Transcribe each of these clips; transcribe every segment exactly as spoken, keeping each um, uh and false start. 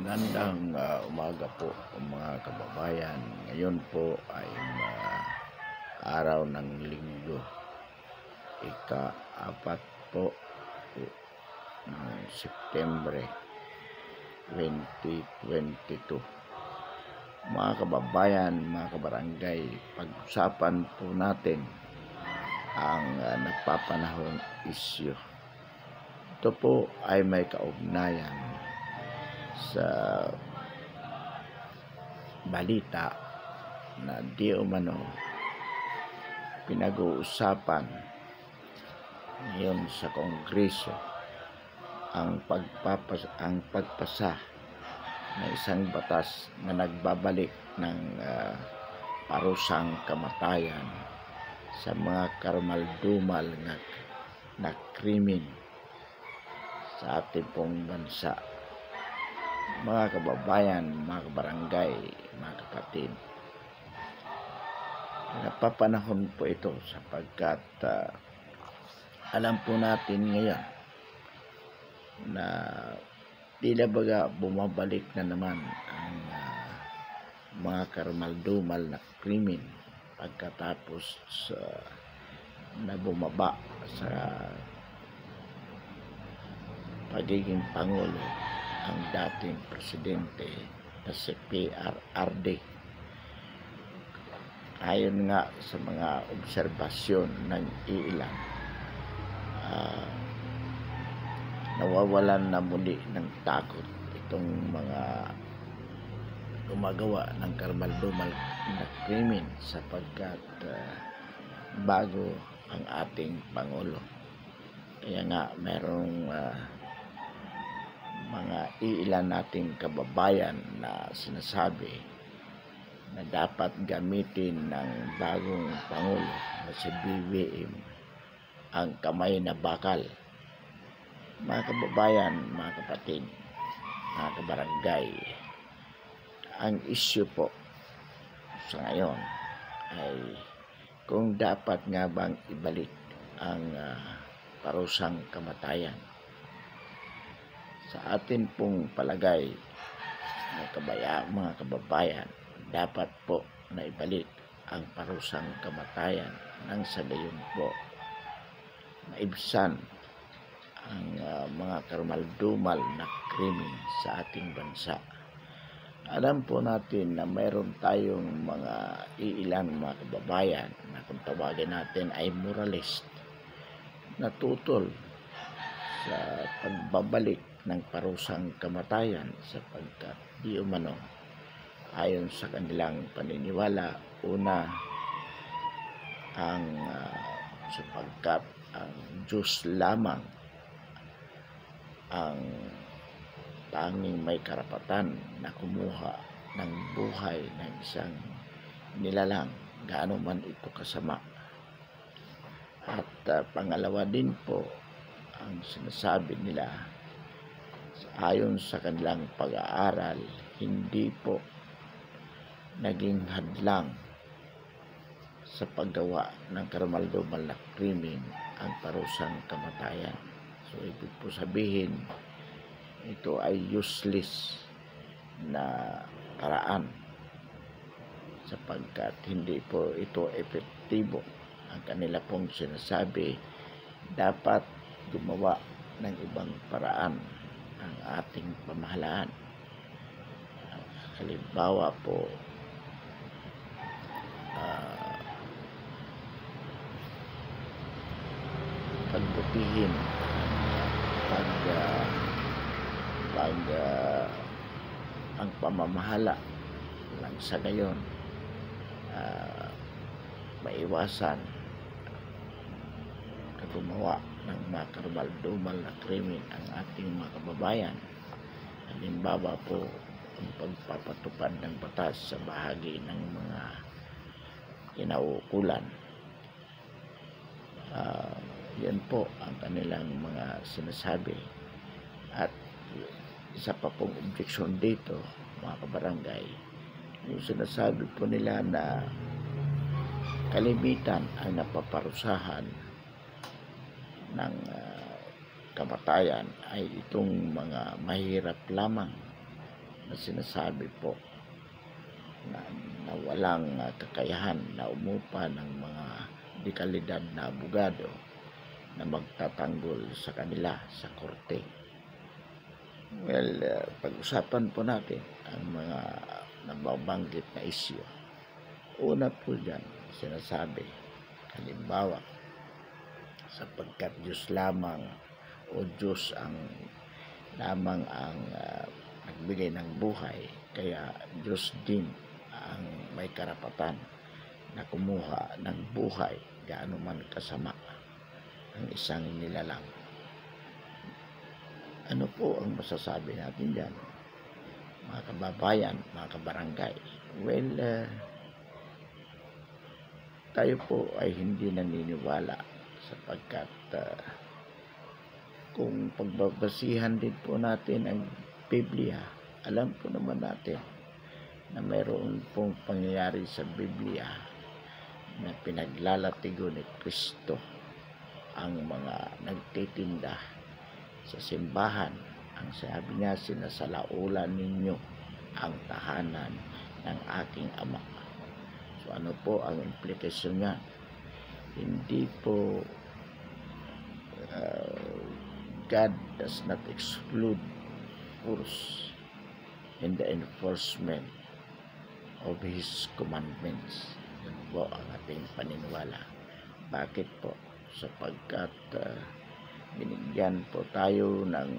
Magandang ah, umaga po mga kababayan. Ngayon po ay ah, araw ng linggo, ika-apat po ng Setyembre twenty twenty-two. Mga kababayan, mga kabarangay, pag-usapan po natin ang uh, nagpapanahong isyu. Ito po ay may kaugnayan sa balita na di umano pinag-uusapan ngayon sa Kongreso ang pagpapas ang pagpasa ng isang batas na nagbabalik ng uh, parusang kamatayan sa mga karumal-dumal na, na krimen sa ating pong bansa. Mga kababayan, mga kabarangay, mga kapatid, napapanahon po ito sapagkat uh, alam po natin ngayon na tila baga bumabalik na naman ang uh, mga karumal-dumal na krimen pagkatapos uh, na bumaba sa pagiging Pangulo ang dating presidente na si P R R D. Ayon nga sa mga obserbasyon ng iilan, uh, nawawalan na muli ng takot itong mga gumagawa ng karumal-dumal na krimen sapagkat uh, bago ang ating Pangulo. Kaya nga merong uh, mga iilan nating kababayan na sinasabi na dapat gamitin ng bagong Pangulo na si B B M ang kamay na bakal. Mga kababayan, mga kapatid, mga kabarangay, ang issue po sa ngayon ay kung dapat nga bang ibalik ang uh, parusang kamatayan. Sa atin pong palagay, mga, kabaya, mga kababayan, dapat po na ibalik ang parusang kamatayan nang sa gayon po maibsan ang uh, mga karumal-dumal na krimen sa ating bansa. Alam po natin na mayroon tayong mga iilang mga kababayan na kung tawagin natin ay moralist na tutol sa pagbabalik ng parusang kamatayan sapagkat di umano ayon sa kanilang paniniwala, una ang uh, sapagkat ang Diyos lamang ang tanging may karapatan na kumuha ng buhay ng isang nilalang gaano man ito kasama. At uh, pangalawa din po, ang sinasabi nila ayon sa kanilang pag-aaral, hindi po naging hadlang sa paggawa ng karumal-dumal na krimen ang parusang kamatayan. So ibig po sabihin, ito ay useless na paraan sapagkat hindi po ito epektibo. Ang kanila pong sinasabi, dapat gumawa ng ibang paraan ang ating pamahalaan. Halimbawa po, uh, pagbutihin pag uh, pag uh, ang pamamahala lang sa gayon uh, maiwasan na gumawa ng mga karumal-dumal na krimen ang ating mga kababayan. Halimbawa po, ang pagpapatupad ng batas sa bahagi ng mga kinaukulan. Uh, yan po ang kanilang mga sinasabi. At isa pa pong objeksyon dito, mga kabarangay, yung sinasabi po nila na kalimitan ang napaparusahan ng uh, kamatayan ay itong mga mahirap lamang na sinasabi po na, na walang uh, kakayahan na umupa ng mga dekalidad na abogado na magtatanggol sa kanila sa korte. Well, uh, pag-usapan po natin ang mga nababanggit na isyu. Una po dyan, sinasabi, halimbawa, sapagkat Diyos lamang o Diyos ang lamang ang uh, nagbigay ng buhay, kaya Diyos din ang may karapatan na kumuha ng buhay gaano man kasama ang isang nilalang. Ano po ang masasabi natin dyan, mga kababayan, mga kabarangay? Well, uh, tayo po ay hindi naniniwala sapagkat uh, kung pagbabasihan din po natin ang Biblia, alam po naman natin na mayroon pong pangyayari sa Biblia na pinaglalatigo ni Kristo ang mga nagtitinda sa simbahan. Ang sabi niya, sinasalaulan ninyo ang tahanan ng aking Ama. So ano po ang implikasyon niya? Hindi po uh, God does not exclude us in the enforcement of His commandments. Yun po ang ating paniniwala. Bakit po? Sapagkat uh, binigyan po tayo ng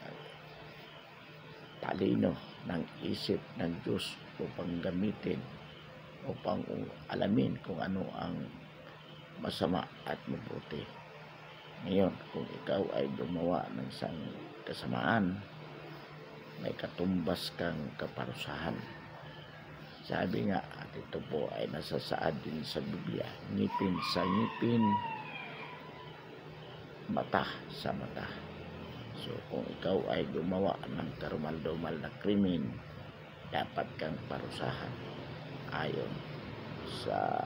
talino, ng isip ng Diyos upang gamitin, upang alamin kung ano ang masama at mabuti. Ngayon, kung ikaw ay gumawa ng isang kasamaan, may katumbas kang kaparusahan. Sabi nga, at ito po ay nasasaad din sa Biblia, ngipin sa ngipin, mata sa mata. So kung ikaw ay gumawa ng karumal-dumal na krimen, dapat kang parusahan ayon sa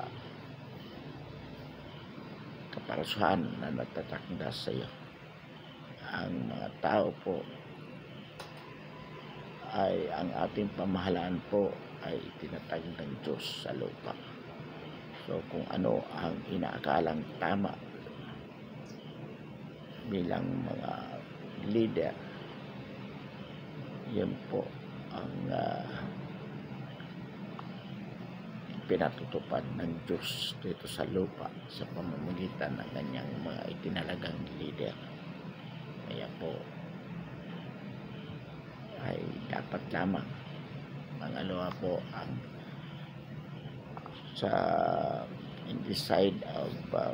kaparusahan na natatakda sa iyo. Ang mga tao po ay ang ating pamahalaan po ay itinatag ng Diyos sa lupa. So kung ano ang inaakalang tama bilang mga leader, yan po ang uh, pinatutupad ng Diyos dito sa lupa sa pamamagitan ng kanyang mga itinalagang leader. Kaya po ay dapat lamang mangalawa po ang sa in the side of uh,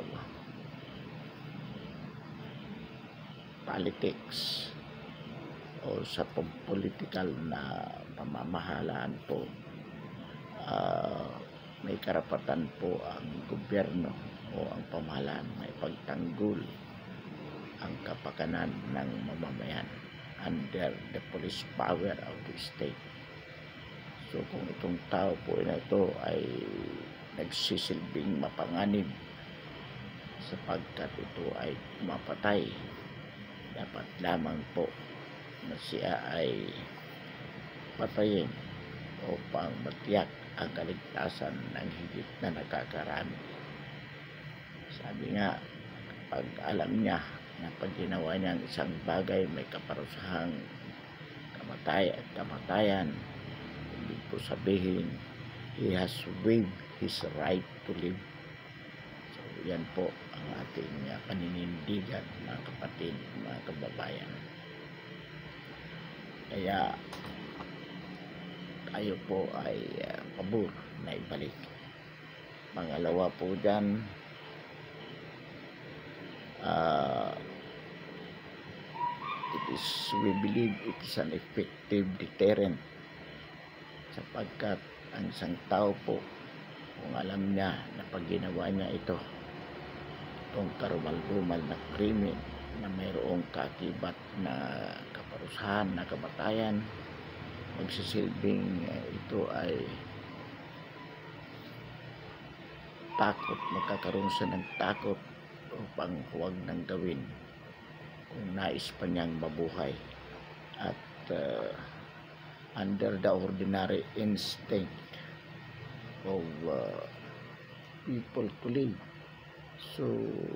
politics o sa political na pamamahalaan po, uh, may karapatan po ang gobyerno o ang pamahalaan may pagtanggol ang kapakanan ng mamamayan under the police power of the state. So kung itong tao po na ito ay nagsisilbing mapanganib sapagkat ito ay mapatay, dapat lamang po na siya ay patayin upang matiyak ang kaligtasan ng higit na nakakarami. Sabi nga, pag alam niya na pag ginawa niya ang isang bagay may kaparusahang kamatay at kamatayan, ibig po sabihin he has waived his right to live. So yan po ang ating uh, paninindigan, mga kapatid, mga kababayan. Kaya tayo po ay uh, pabor na ibalik. Pangalawa po dyan, uh, it is, we believe it is an effective deterrent sapagkat ang isang tao po, kung alam niya na pag ginawa niya ito, itong karumal-dumal na krimen na mayroong kakibat na kaparusahan na kamatayan, magsisilbing uh, ito ay takot, magkakaroon siya ng takot upang huwag nang gawin kung nais pa niyang mabuhay at uh, under the ordinary instinct of uh, people to live. So,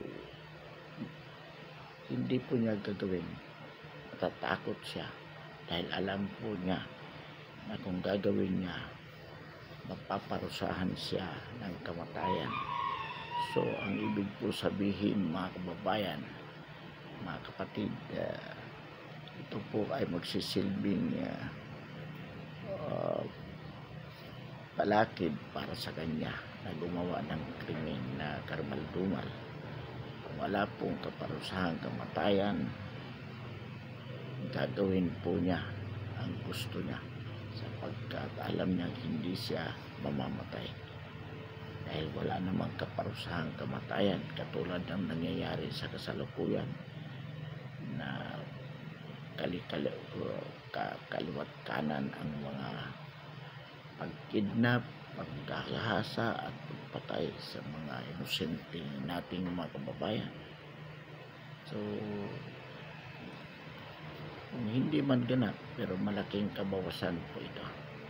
hindi po niya gagawin. Matatakot siya dahil alam po niya na kung gagawin niya, mapaparusahan siya ng kamatayan. So, ang ibig po sabihin, mga kababayan, mga kapatid, uh, ito po ay magsisilbing uh, uh, palakid para sa kanya na gumawa ng krimen na karumal-dumal. Wala pong kaparusahang kamatayan, gagawin po niya ang gusto niya sapagkat alam niya hindi siya mamamatay. Dahil wala namang kaparusahang kamatayan katulad ng nangyayari sa kasalukuyan na kalikali, kaliwat kanan ang mga pagkidnap, pagkakahasa at pagpatay sa mga inosente nating mga kababayan. So, kung hindi man ganap, pero malaking kabawasan po ito.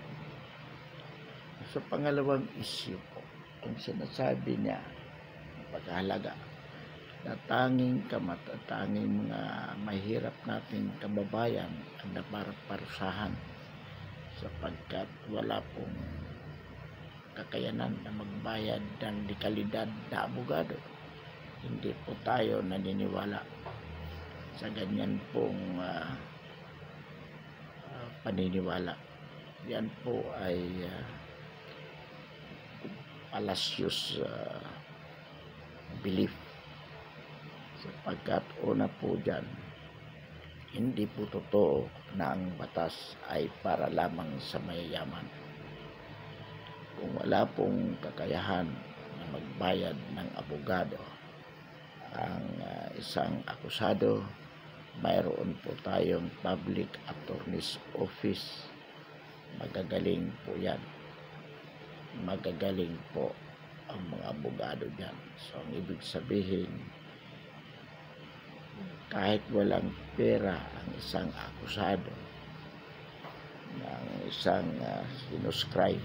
Sa pangalawang issue po, ang sinasabi niya, paghahalaga, na tanging kamatatanging mga mahirap nating kababayan ang napaparusahan sapagkat wala pong kakayanan na magbayad ng dekalidad na abogado. Hindi po tayo naniniwala sa ganyan pong uh, uh, paniniwala. Yan po ay uh, fallacious uh, belief sapagkat una po dyan, hindi po totoo na ang batas ay para lamang sa mayayaman. Kung wala pong kakayahan na magbayad ng abogado ang uh, isang akusado, mayroon po tayong public attorney's office. Magagaling po yan. Magagaling po ang mga abogado dyan. So, ang ibig sabihin, kahit walang pera ang isang akusado ng isang uh, sinuscribe,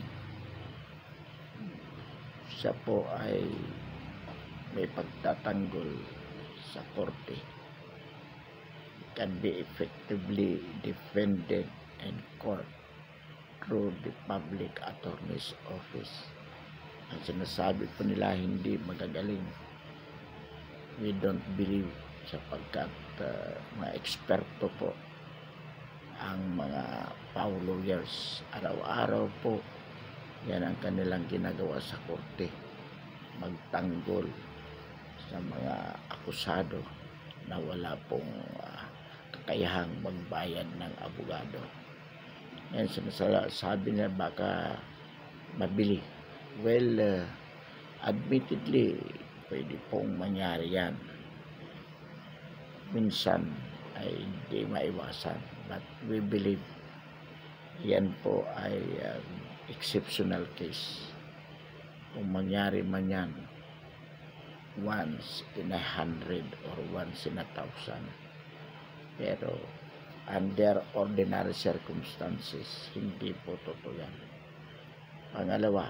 siya po ay may pagtatanggol sa korte, can be effectively defended in court through the public attorney's office. Ang sinasabi po nila hindi magagaling, we don't believe, sapagkat uh, mga eksperto po ang mga power lawyers. Araw-araw po yan ang kanilang ginagawa sa korte, magtanggol sa mga akusado na wala pong uh, kakayahang magbayad ng abogado. Yan sinasabi niya baka mabili. Well, uh, admittedly, pwede pong mangyari yan. Minsan ay hindi maiwasan, but we believe yan po ay uh, exceptional case. Kung mangyari man yan once in a hundred or once in a thousand, pero under ordinary circumstances hindi po totoo yan. Pangalawa,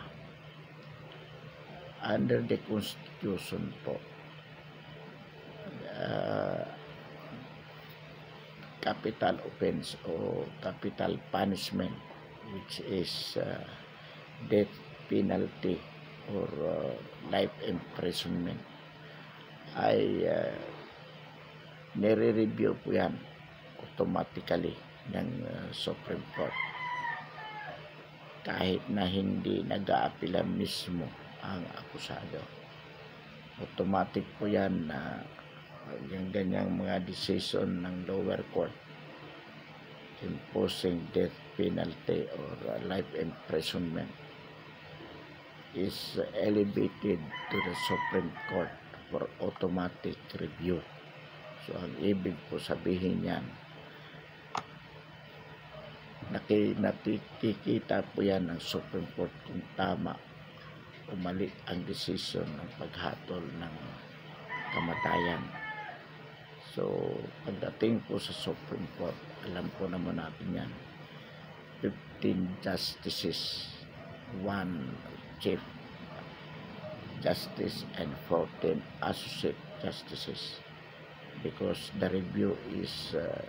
under the Constitution po, uh, capital offense o capital punishment, which is uh, death penalty or uh, life imprisonment, ay uh, nire-review po yan automatically ng uh, Supreme Court kahit na hindi nag-aapila mismo ang akusado. Automatic po yan na uh, yung ganyang mga decision ng lower court imposing death penalty or uh, life imprisonment is elevated to the Supreme Court for automatic review. So, ang ibig po sabihin yan, nakikita po yan ng Supreme Court kung tama o mali ang decision ng paghatol ng kamatayan. So, pagdating po sa Supreme Court, alam po naman natin yan, fifteen justices, one chief justice and fourteen associate justices, because the review is uh,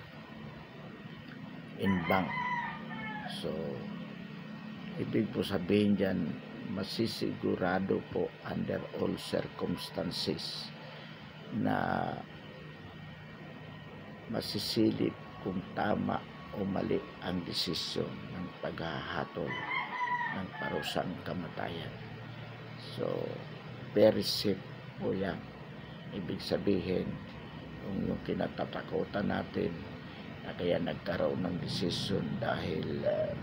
in bank. So ibig po sabihin dyan, masisigurado po under all circumstances na masisilip kung tama o mali ang desisyon ng paghahatol ng parusang kamatayan. So very safe po yan. Ibig sabihin, kung yung kinatatakutan natin na kaya nagkaroon ng desisyon dahil uh,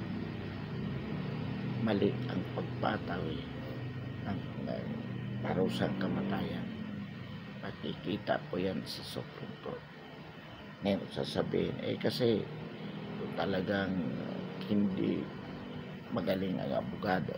mali ang pagpatawi ng uh, parusang kamatayan, makikita po yan sa Supreme Court. Ngayon sasabihin, eh kasi kung talagang hindi magaling ang abogado,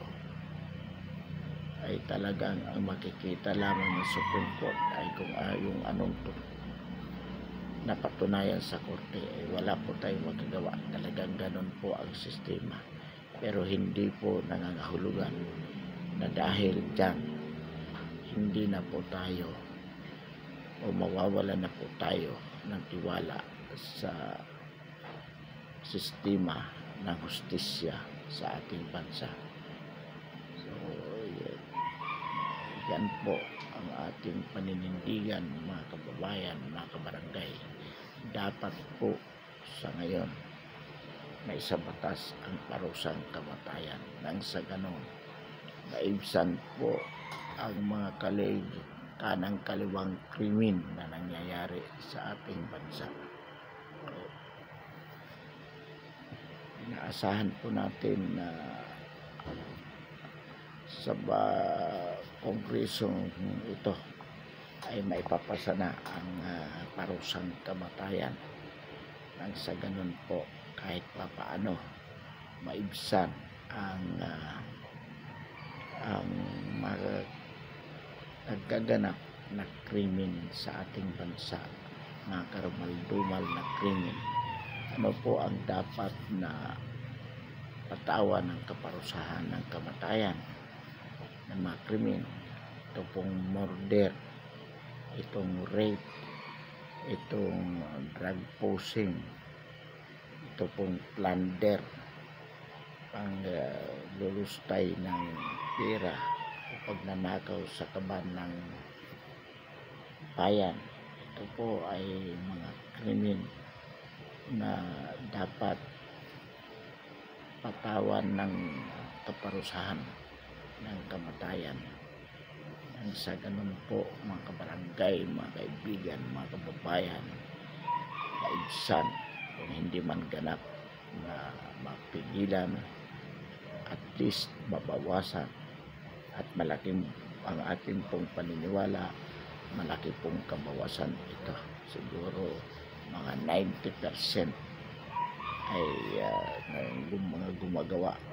ay talagang ang makikita lamang ng Supreme Court ay kung uh, yung anong to napatunayan sa korte, eh, wala po tayong magagawa. Talagang ganun po ang sistema. Pero hindi po nangangahulugan na dahil dyan hindi na po tayo o mawawala na po tayo ng tiwala sa sistema ng hustisya sa ating bansa. So yan, yan po ang ating paninindigan, mga kababayan, mga kabarangay. Dapat po sa ngayon na isa batas ang parusang kamatayan, nang sa ganon maibsan po ang mga kalig kanang kaliwang krimen na nangyayari sa ating bansa. So, inaasahan po natin na sa uh, kongresong ito ay maipapasa na ang uh, parusang kamatayan, nang sa ganon po kahit pa paano maibsan ang uh, ang mga nagkaganap na krimen sa ating bansa, mga karumal-dumal na krimen. Ano po ang dapat na patawan ng kaparusahan ng kamatayan ng mga krimen? Ito pong murder, itong rape, itong drug posing, ito pong plunder, ang uh, lulustay ng pera o pagnanakaw sa kaban ng bayan. Ito po ay mga krimen na dapat patawan ng kaparusahan ng kamatayan. Nang sa ganun po, mga kabarangay, mga kaibigan, mga kababayan, maibsan kung hindi man ganap na mapigilan, at least mabawasan, at malaking ang ating pong paniniwala, malaki pong kabawasan ito. Siguro mga ninety percent ay uh, mga gumagawa